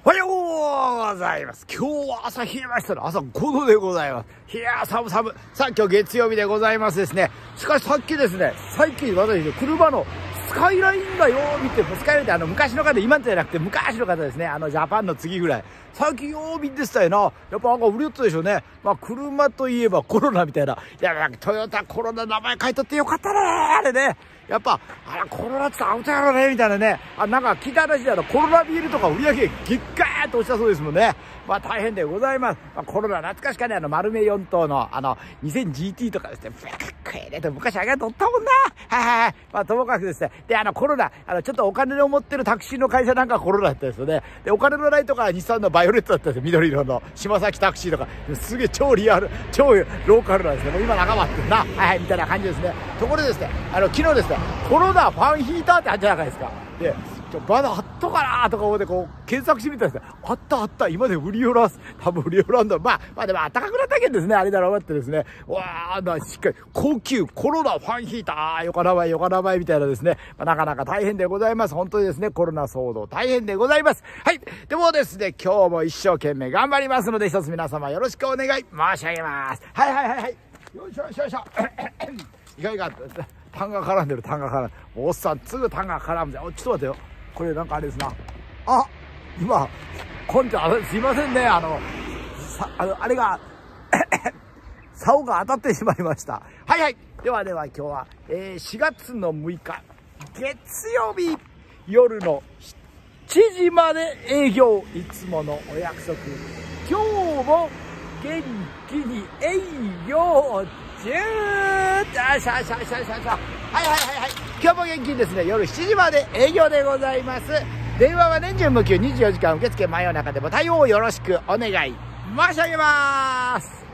おはようございます。今日は朝冷えましたね。朝5度でございます。いやー、寒。さあ、今日月曜日でございますですね。しかしさっきですね、最近私、車のスカイラインがよう見て、スカイラインって昔の方、今じゃなくて昔の方ですね。ジャパンの次ぐらい。最近よう見てしたよな。やっぱ売り寄ったでしょうね。まあ、車といえばコロナみたいな。いや、トヨタコロナ名前書いとってよかったねあれね。やっぱ、コロナってアウトやろねみたいなね。なんか聞いた話でコロナビールとか売り上げ激ガーッと落ちたそうですもんね。まあ大変でございます。コロナ懐かしかね、丸目4頭の2000GT とかですね、かっこいいねと昔あげとったもんな。はい。まあともかくですね。で、コロナ、ちょっとお金を持ってるタクシーの会社なんかコロナだったですよね。で、お金のないとか日産のバイオレットだったんですよ。緑色の島崎タクシーとか。すげえ超リアル、超ローカルなんですね。もう今仲間ってるな。はい、みたいな感じですね。ところでですね、昨日ですね、コロナファンヒーターってあったじゃないですか。で、まだあったかなとか思って検索してみたんですね。あった。今で売り寄らす。多分売り寄らんだ。まあでも暖かくなったけんですね。あれだろうってですね。わー、しっかり高級コロナファンヒーター。よかなばいみたいなですね。なかなか大変でございます。本当にですね、コロナ騒動大変でございます。はい。でもですね、今日も一生懸命頑張りますので、一つ皆様よろしくお願い申し上げます。はい。よいしょ。いかがタンが絡んでる。おっさん、すぐタンが絡むぜ。ちょっと待ってよ。これなんかあれですな。今、すいませんね。あれが、竿が当たってしまいました。はい。では今日は、4月の6日、月曜日、夜の7時まで営業。いつものお約束。今日も元気に営業中。はい。今日も元気にですね、夜7時まで営業でございます。電話は年中無休24時間受付真夜中でも対応よろしくお願い申し上げます。